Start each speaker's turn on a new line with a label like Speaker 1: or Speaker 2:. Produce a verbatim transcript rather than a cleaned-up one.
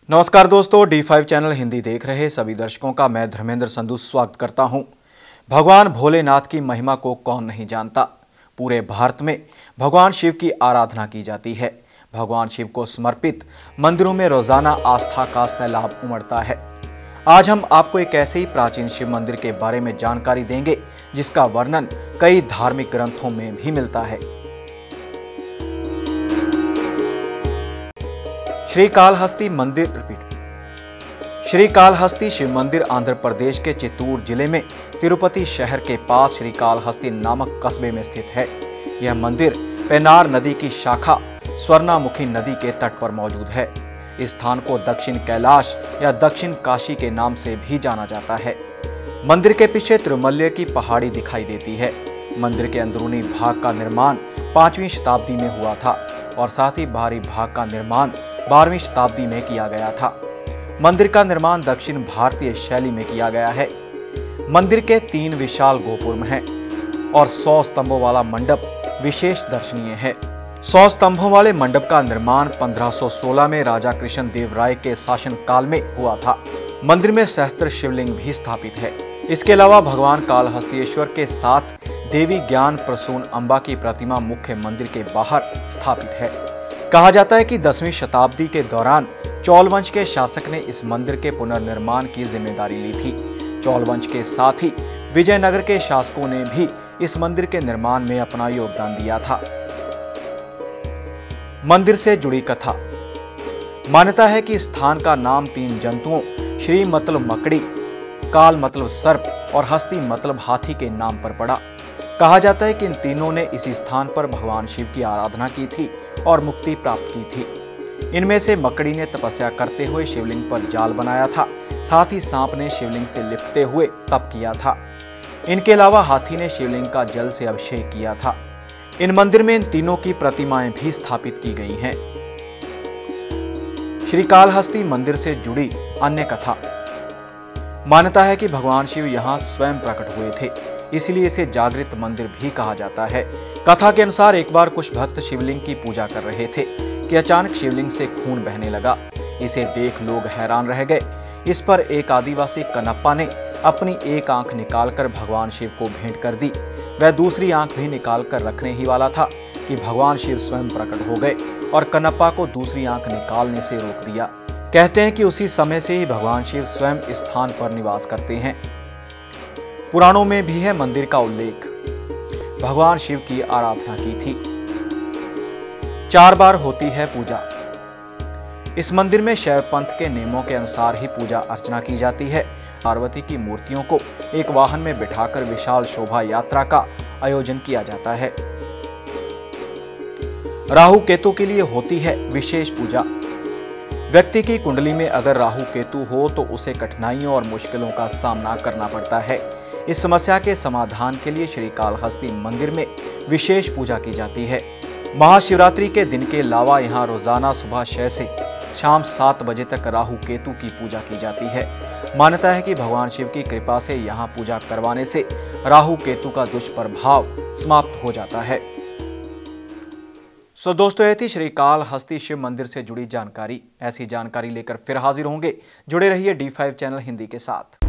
Speaker 1: नमस्कार दोस्तों, D five channel Hindi देख रहे सभी दर्शकों का मैं धर्मेंद्र संधू स्वागत करता हूं। भगवान भोलेनाथ की महिमा को कौन नहीं जानता। पूरे भारत में भगवान शिव की आराधना की जाती है। भगवान शिव को समर्पित मंदिरों में रोजाना आस्था का सैलाब उमड़ता है। आज हम आपको एक ऐसे ही प्राचीन शिव मंदिर के बारे में जानकारी देंगे जिसका वर्णन कई धार्मिक ग्रंथों में भी मिलता है। श्रीकालहस्ती मंदिर रिपीट श्रीकालहस्ती शिव मंदिर आंध्र प्रदेश के चित्तूर जिले में तिरुपति शहर के पास श्रीकालहस्ती नामक कस्बे में स्थित है। यह मंदिर पेनार नदी की शाखा स्वर्णामुखी नदी के तट पर मौजूद है। इस स्थान को दक्षिण कैलाश या दक्षिण काशी के नाम से भी जाना जाता है। मंदिर के पीछे तिरुमल्य की पहाड़ी दिखाई देती है। मंदिर के अंदरूनी भाग का निर्माण पांचवीं शताब्दी में हुआ था और साथ ही बाहरी भाग का निर्माण बारहवीं शताब्दी में किया गया था। मंदिर का निर्माण दक्षिण भारतीय शैली में किया गया है। मंदिर के तीन विशाल गोपुरम हैं और सौ स्तंभों वाला मंडप विशेष दर्शनीय है। सौ स्तंभों वाले मंडप का निर्माण पंद्रह सौ सोलह में राजा कृष्ण देव राय के शासन काल में हुआ था। मंदिर में सहस्त्र शिवलिंग भी स्थापित है। इसके अलावा भगवान कालहस्तीश्वर के साथ देवी ज्ञान प्रसून अम्बा की प्रतिमा मुख्य मंदिर के बाहर स्थापित है। कहा जाता है कि दसवीं शताब्दी के दौरान चोल वंश के शासक ने इस मंदिर के पुनर्निर्माण की जिम्मेदारी ली थी। चोल वंश के साथ ही विजयनगर के शासकों ने भी इस मंदिर के निर्माण में अपना योगदान दिया था। मंदिर से जुड़ी कथा। मान्यता है कि स्थान का नाम तीन जंतुओं श्री मतलब मकड़ी, काल मतलब सर्प और हस्ती मतलब हाथी के नाम पर पड़ा। कहा जाता है कि इन तीनों ने इसी स्थान पर भगवान शिव की आराधना की थी और मुक्ति प्राप्त की थी। इनमें से मकड़ी ने तपस्या करते हुए शिवलिंग पर जाल बनाया था। साथ ही सांप ने शिवलिंग से लिपटते हुए तप किया था। इनके अलावा हाथी ने शिवलिंग का जल से अभिषेक किया था। इन मंदिर में इन तीनों की प्रतिमाएं भी स्थापित की गई हैं। श्रीकालहस्ती मंदिर से जुड़ी अन्य कथा। मान्यता है कि भगवान शिव यहाँ स्वयं प्रकट हुए थे, इसलिए इसे जागृत मंदिर भी कहा जाता है। कथा के अनुसार एक बार कुछ भक्त शिवलिंग की पूजा कर रहे थे कि अचानक शिवलिंग से खून बहने लगा। इसे देख लोग हैरान रह गए। इस पर एक आदिवासी कनप्पा ने अपनी एक आंख निकालकर भगवान शिव को भेंट कर दी। वह दूसरी आंख भी निकालकर रखने ही वाला था कि भगवान शिव स्वयं प्रकट हो गए और कनप्पा को दूसरी आंख निकालने से रोक दिया। कहते हैं कि उसी समय से ही भगवान शिव स्वयं इस स्थान पर निवास करते हैं। पुराणों में भी है मंदिर का उल्लेख। भगवान शिव की आराधना की थी। चार बार होती है पूजा। इस मंदिर में शैव पंथ के नियमों के अनुसार ही पूजा अर्चना की जाती है। पार्वती की मूर्तियों को एक वाहन में बिठाकर विशाल शोभा यात्रा का आयोजन किया जाता है। राहु केतु के लिए होती है विशेष पूजा। व्यक्ति की कुंडली में अगर राहु केतु हो तो उसे कठिनाइयों और मुश्किलों का सामना करना पड़ता है। इस समस्या के समाधान के लिए श्रीकालहस्ती मंदिर में विशेष पूजा की जाती है। महाशिवरात्रि के दिन के अलावा यहाँ रोजाना सुबह छह से शाम सात बजे तक राहु केतु की पूजा की जाती है। मान्यता है कि भगवान शिव की कृपा से यहाँ पूजा करवाने से राहु केतु का दुष्प्रभाव समाप्त हो जाता है। सो दोस्तों, यह थी श्रीकालहस्ती शिव मंदिर से जुड़ी जानकारी। ऐसी जानकारी लेकर फिर हाजिर होंगे। जुड़े रहिए डी फाइव चैनल हिंदी के साथ।